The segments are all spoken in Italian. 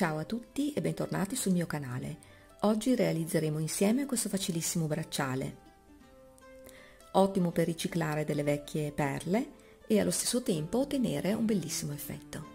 Ciao a tutti e bentornati sul mio canale. Oggi realizzeremo insieme questo facilissimo bracciale, ottimo per riciclare delle vecchie perle e allo stesso tempo ottenere un bellissimo effetto.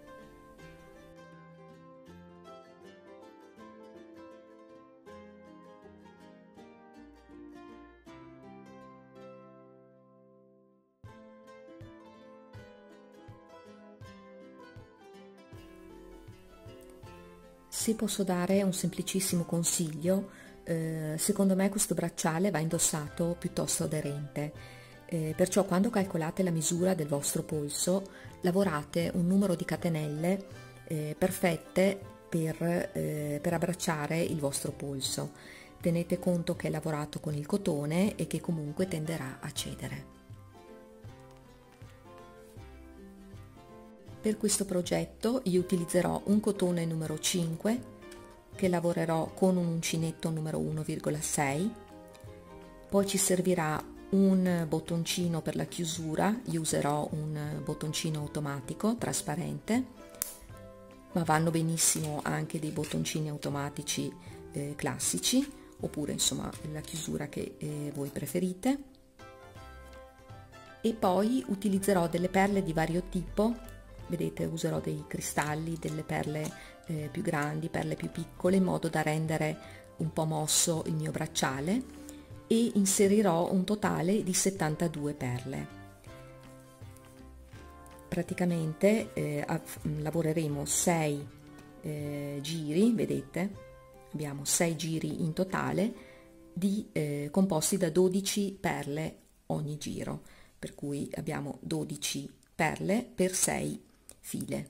Se posso dare un semplicissimo consiglio, secondo me questo bracciale va indossato piuttosto aderente, perciò quando calcolate la misura del vostro polso lavorate un numero di catenelle perfette per abbracciare il vostro polso. Tenete conto che è lavorato con il cotone e che comunque tenderà a cedere. Per questo progetto io utilizzerò un cotone numero 5 che lavorerò con un uncinetto numero 1,6, poi ci servirà un bottoncino per la chiusura. Io userò un bottoncino automatico trasparente, ma vanno benissimo anche dei bottoncini automatici classici, oppure insomma la chiusura che voi preferite. E poi utilizzerò delle perle di vario tipo. Vedete, userò dei cristalli, delle perle più grandi, perle più piccole, in modo da rendere un po' mosso il mio bracciale, e inserirò un totale di 72 perle. Praticamente lavoreremo 6 giri, vedete, abbiamo 6 giri in totale, composti da 12 perle ogni giro, per cui abbiamo 12 perle per 6 file.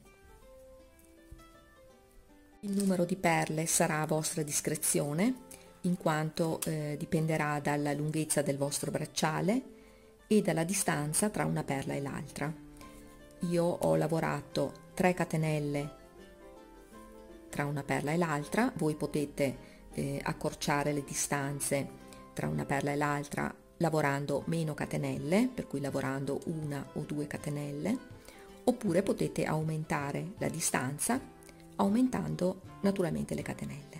Il numero di perle sarà a vostra discrezione, in quanto dipenderà dalla lunghezza del vostro bracciale e dalla distanza tra una perla e l'altra. Io ho lavorato 3 catenelle tra una perla e l'altra. Voi potete accorciare le distanze tra una perla e l'altra lavorando meno catenelle, per cui lavorando 1 o 2 catenelle, oppure potete aumentare la distanza aumentando naturalmente le catenelle.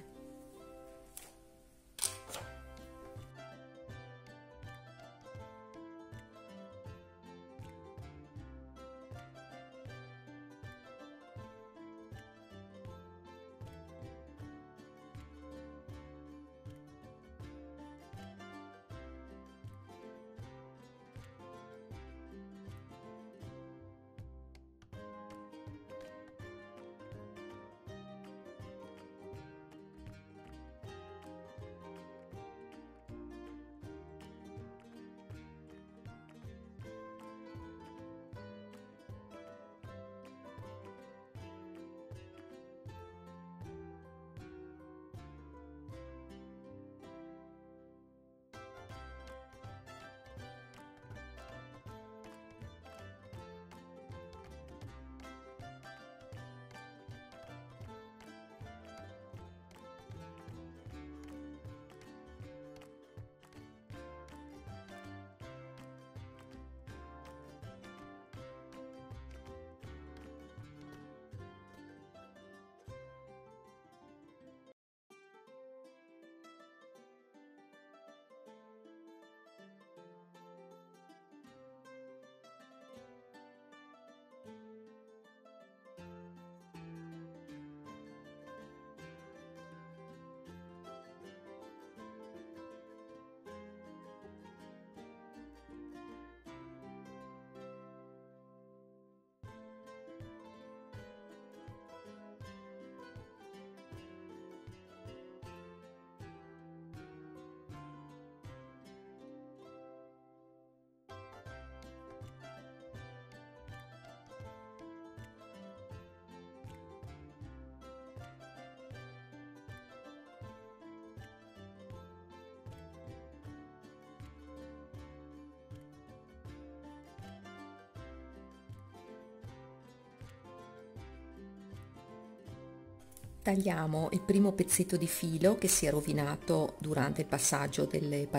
Tagliamo il primo pezzetto di filo che si è rovinato durante il passaggio delle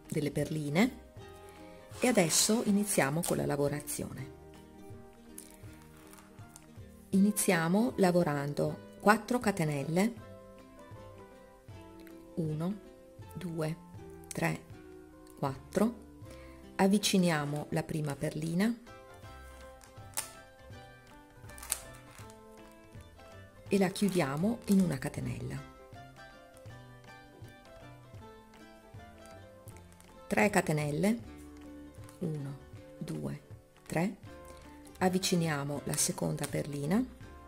perline e adesso iniziamo con la lavorazione. Iniziamo lavorando 4 catenelle, 1, 2, 3, 4, avviciniamo la prima perlina e la chiudiamo in una catenella. 3 catenelle, 1, 2, 3, avviciniamo la seconda perlina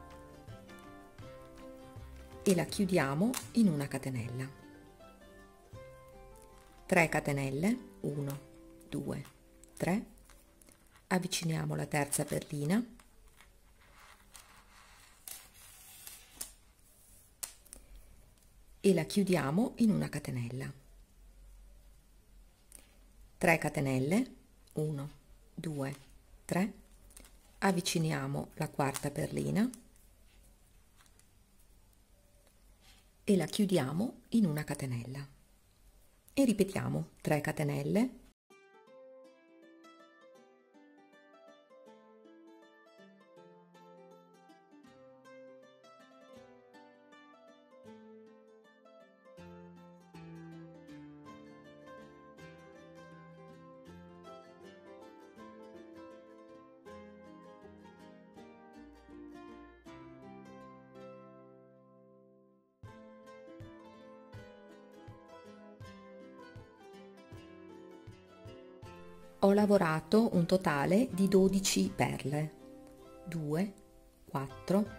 e la chiudiamo in una catenella. 3 catenelle, 1, 2, 3, avviciniamo la terza perlina e la chiudiamo in una catenella. 3 catenelle, 1, 2, 3, avviciniamo la quarta perlina e la chiudiamo in una catenella e ripetiamo 3 catenelle, ho lavorato un totale di 12 perle, 2, 4,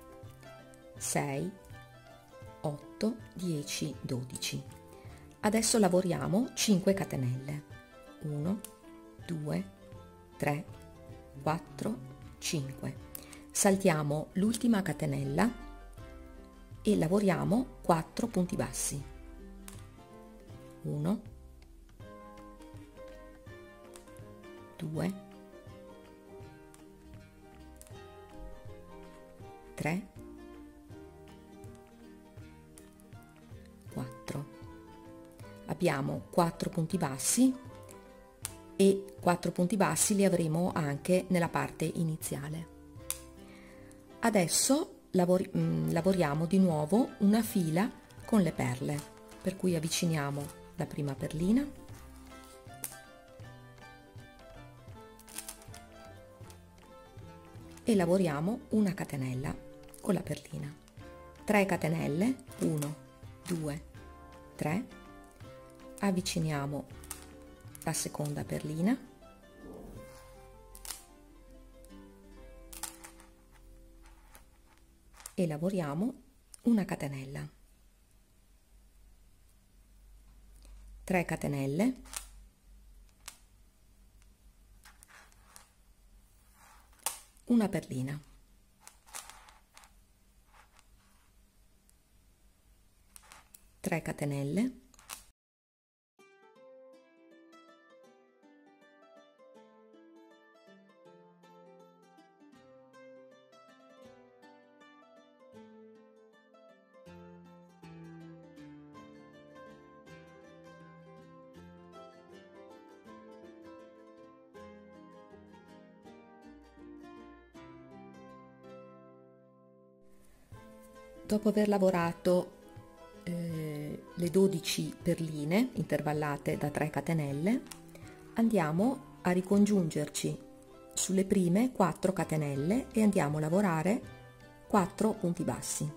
6, 8, 10, 12. Adesso lavoriamo 5 catenelle, 1, 2, 3, 4, 5. Saltiamo l'ultima catenella e lavoriamo 4 punti bassi, 1, 2, 3, 4. Abbiamo 4 punti bassi e 4 punti bassi li avremo anche nella parte iniziale. Adesso lavoriamo di nuovo una fila con le perle, per cui avviciniamo la prima perlina e lavoriamo una catenella con la perlina. 3 catenelle, 1, 2, 3, avviciniamo la seconda perlina e lavoriamo una catenella. 3 catenelle, una perlina, 3 catenelle, dopo aver lavorato le 12 perline intervallate da 3 catenelle, andiamo a ricongiungerci sulle prime 4 catenelle e andiamo a lavorare 4 punti bassi.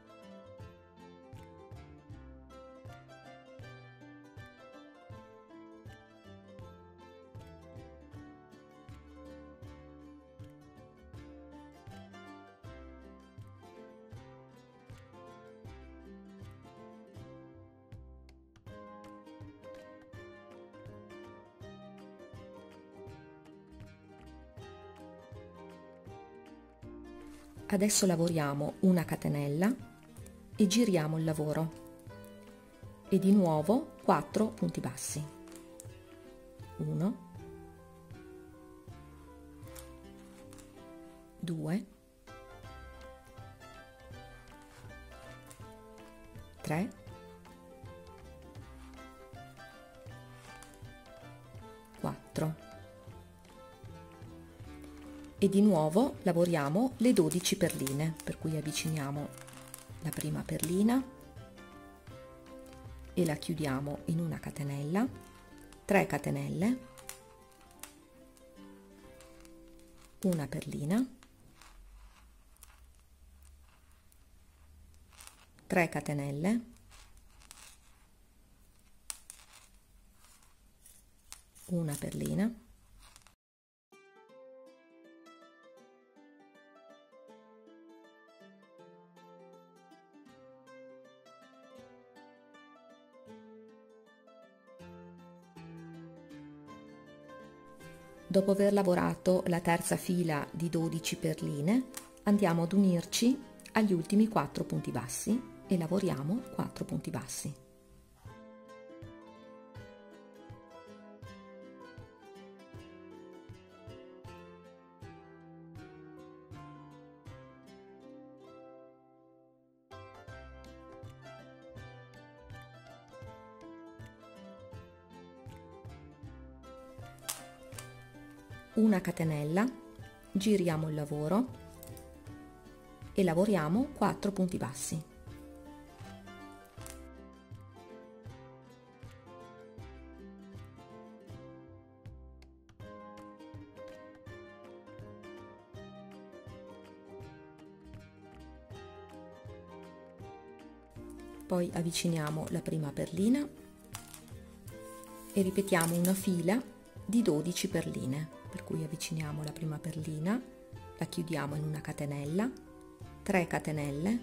Adesso lavoriamo una catenella e giriamo il lavoro e di nuovo 4 punti bassi, 1, 2, 3, 4 e di nuovo lavoriamo le 12 perline, per cui avviciniamo la prima perlina e la chiudiamo in una catenella, 3 catenelle, una perlina, 3 catenelle, una perlina, dopo aver lavorato la terza fila di 12 perline, andiamo ad unirci agli ultimi 4 punti bassi e lavoriamo 4 punti bassi. Una catenella, giriamo il lavoro e lavoriamo 4 punti bassi. Poi avviciniamo la prima perlina e ripetiamo una fila di 12 perline. Per cui avviciniamo la prima perlina, la chiudiamo in una catenella, 3 catenelle,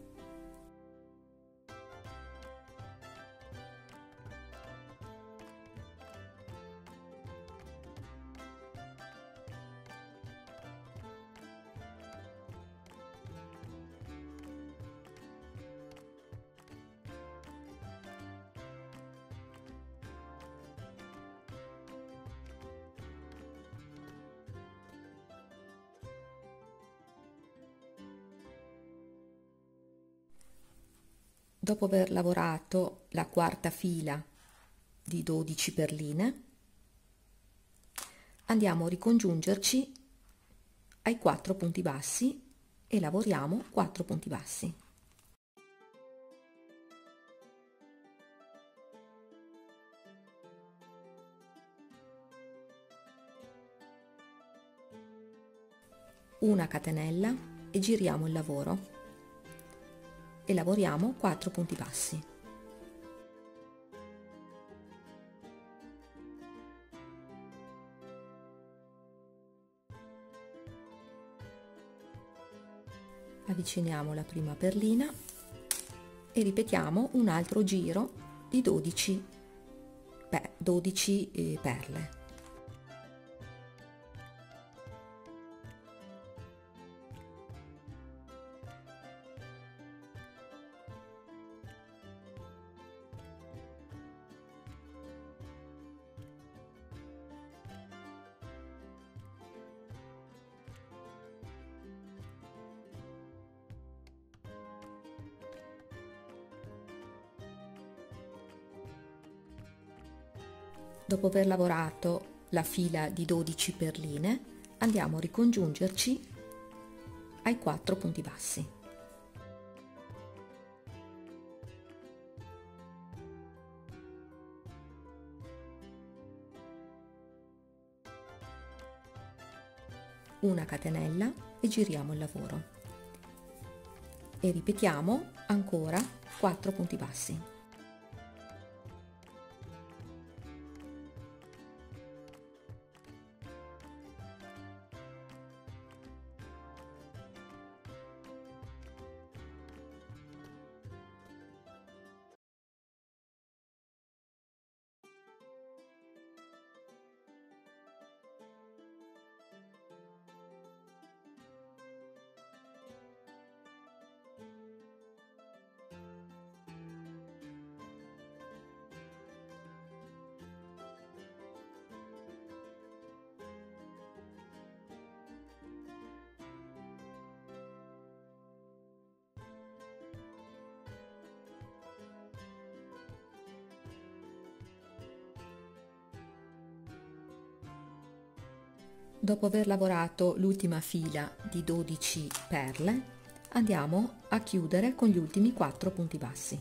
dopo aver lavorato la quarta fila di 12 perline, andiamo a ricongiungerci ai 4 punti bassi e lavoriamo 4 punti bassi. Una catenella e giriamo il lavoro e lavoriamo 4 punti bassi. Avviciniamo la prima perlina e ripetiamo un altro giro di 12 perle. Dopo aver lavorato la fila di 12 perline, andiamo a ricongiungerci ai 4 punti bassi. Una catenella e giriamo il lavoro e ripetiamo ancora 4 punti bassi. Dopo aver lavorato l'ultima fila di 12 perle, Andiamo a chiudere con gli ultimi 4 punti bassi.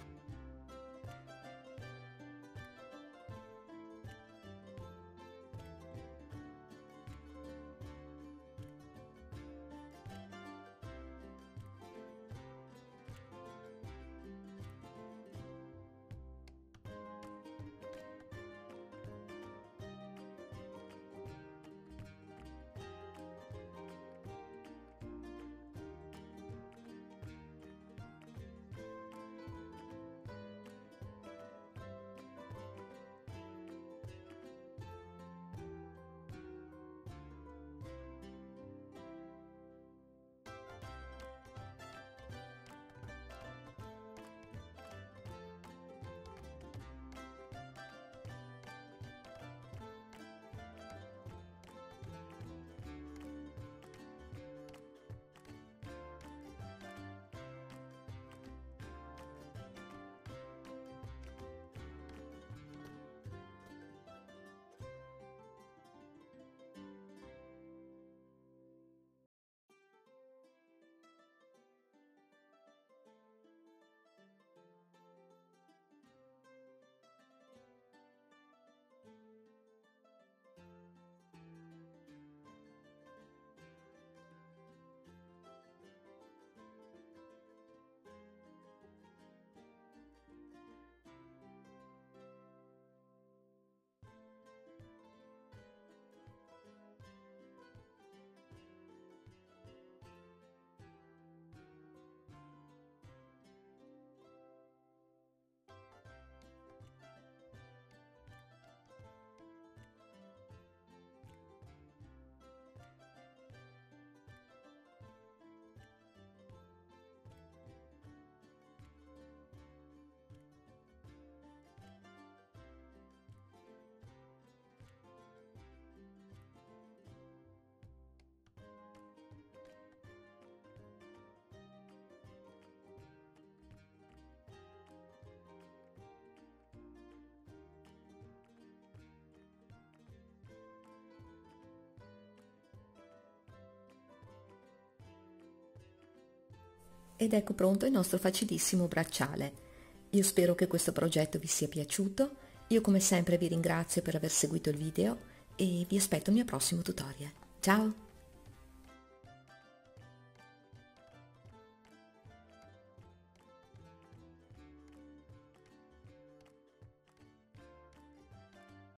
Ed ecco pronto il nostro facilissimo bracciale. Io spero che questo progetto vi sia piaciuto. Io come sempre vi ringrazio per aver seguito il video e vi aspetto al mio prossimo tutorial. Ciao!